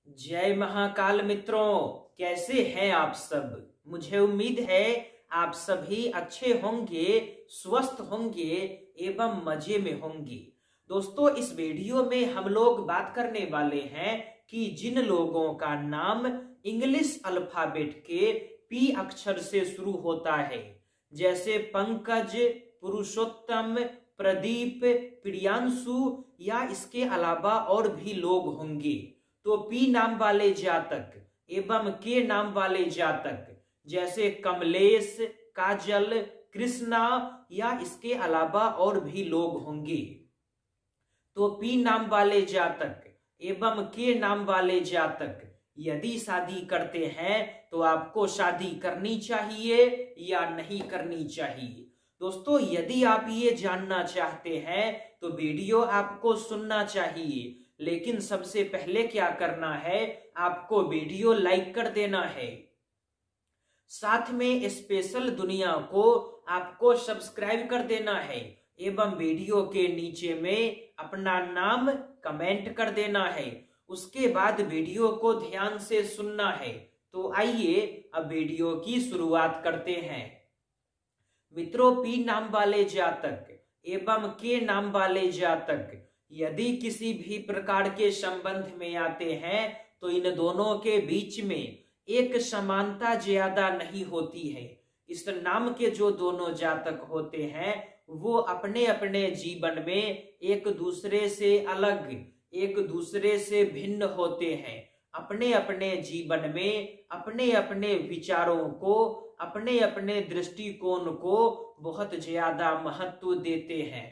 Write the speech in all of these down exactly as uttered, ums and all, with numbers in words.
जय महाकाल मित्रों, कैसे हैं आप सब। मुझे उम्मीद है आप सभी अच्छे होंगे, स्वस्थ होंगे एवं मजे में होंगे। दोस्तों, इस वीडियो में हम लोग बात करने वाले हैं कि जिन लोगों का नाम इंग्लिश अल्फाबेट के पी अक्षर से शुरू होता है, जैसे पंकज, पुरुषोत्तम, प्रदीप, प्रियांशु या इसके अलावा और भी लोग होंगे, तो पी नाम वाले जातक एवं के नाम वाले जातक जैसे कमलेश, काजल, कृष्णा या इसके अलावा और भी लोग होंगे, तो पी नाम वाले जातक एवं के नाम वाले जातक यदि शादी करते हैं तो आपको शादी करनी चाहिए या नहीं करनी चाहिए। दोस्तों, यदि आप ये जानना चाहते हैं तो वीडियो आपको सुनना चाहिए, लेकिन सबसे पहले क्या करना है, आपको वीडियो लाइक कर देना है, साथ में स्पेशल दुनिया को आपको सब्सक्राइब कर देना है एवं वीडियो के नीचे में अपना नाम कमेंट कर देना है। उसके बाद वीडियो को ध्यान से सुनना है। तो आइए अब वीडियो की शुरुआत करते हैं। मित्रों, पी नाम वाले जातक एवं के नाम वाले जातक यदि किसी भी प्रकार के संबंध में आते हैं तो इन दोनों के बीच में एक समानता ज्यादा नहीं होती है। इस नाम के जो दोनों जातक होते हैं वो अपने अपने जीवन में एक दूसरे से अलग, एक दूसरे से भिन्न होते हैं। अपने अपने जीवन में अपने अपने विचारों को, अपने अपने दृष्टिकोण को बहुत ज्यादा महत्व देते हैं।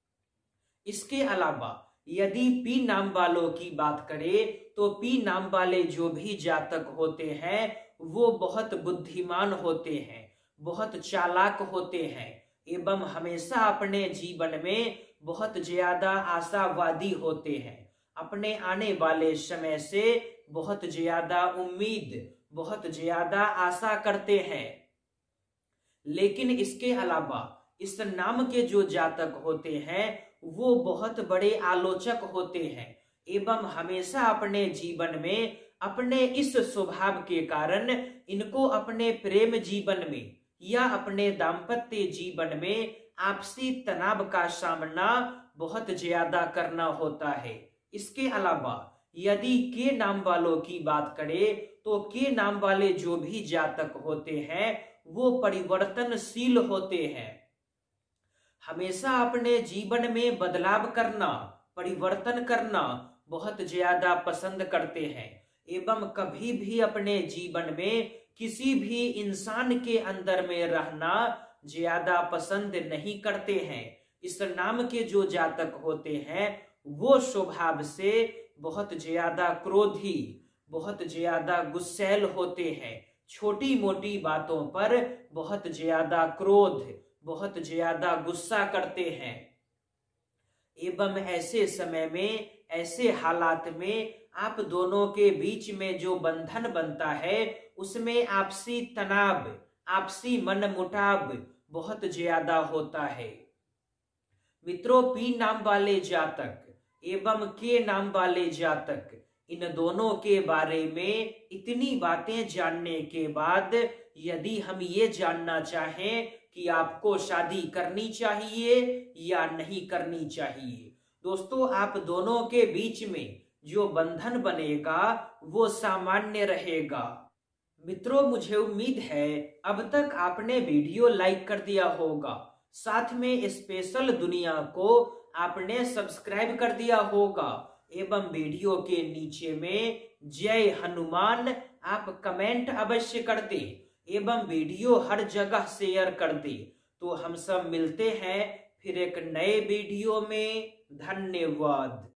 इसके अलावा यदि पी नाम वालों की बात करें तो पी नाम वाले जो भी जातक होते हैं वो बहुत बुद्धिमान होते हैं, बहुत चालाक होते हैं एवं हमेशा अपने जीवन में बहुत ज्यादा आशावादी होते हैं। अपने आने वाले समय से बहुत ज्यादा उम्मीद, बहुत ज्यादा आशा करते हैं। लेकिन इसके अलावा इस नाम के जो जातक होते हैं वो बहुत बड़े आलोचक होते हैं एवं हमेशा अपने जीवन में अपने इस स्वभाव के कारण इनको अपने प्रेम जीवन में या अपने दाम्पत्य जीवन में आपसी तनाव का सामना बहुत ज्यादा करना होता है। इसके अलावा यदि के नाम वालों की बात करें तो के नाम वाले जो भी जातक होते हैं वो परिवर्तनशील होते हैं। हमेशा अपने जीवन में बदलाव करना, परिवर्तन करना बहुत ज्यादा पसंद करते हैं एवं कभी भी अपने जीवन में किसी भी इंसान के अंदर में रहना ज्यादा पसंद नहीं करते हैं। इस नाम के जो जातक होते हैं वो स्वभाव से बहुत ज्यादा क्रोधी, बहुत ज्यादा गुस्सैल होते हैं। छोटी मोटी बातों पर बहुत ज्यादा क्रोध, बहुत ज्यादा गुस्सा करते हैं एवं ऐसे समय में, ऐसे हालात में आप दोनों के बीच में जो बंधन बनता है उसमें आपसी तनाव, आपसी मनमुटाव बहुत ज्यादा होता है। मित्रों, पी नाम वाले जातक एवं के नाम वाले जातक इन दोनों के बारे में इतनी बातें जानने के बाद यदि हम ये जानना चाहें कि आपको शादी करनी चाहिए या नहीं करनी चाहिए, दोस्तों आप दोनों के बीच में जो बंधन बनेगा वो सामान्य रहेगा। मित्रों, मुझे उम्मीद है अब तक आपने वीडियो लाइक कर दिया होगा, साथ में स्पेशल दुनिया को आपने सब्सक्राइब कर दिया होगा एवं वीडियो के नीचे में जय हनुमान आप कमेंट अवश्य कर दे एवं वीडियो हर जगह शेयर कर दे। तो हम सब मिलते हैं फिर एक नए वीडियो में। धन्यवाद।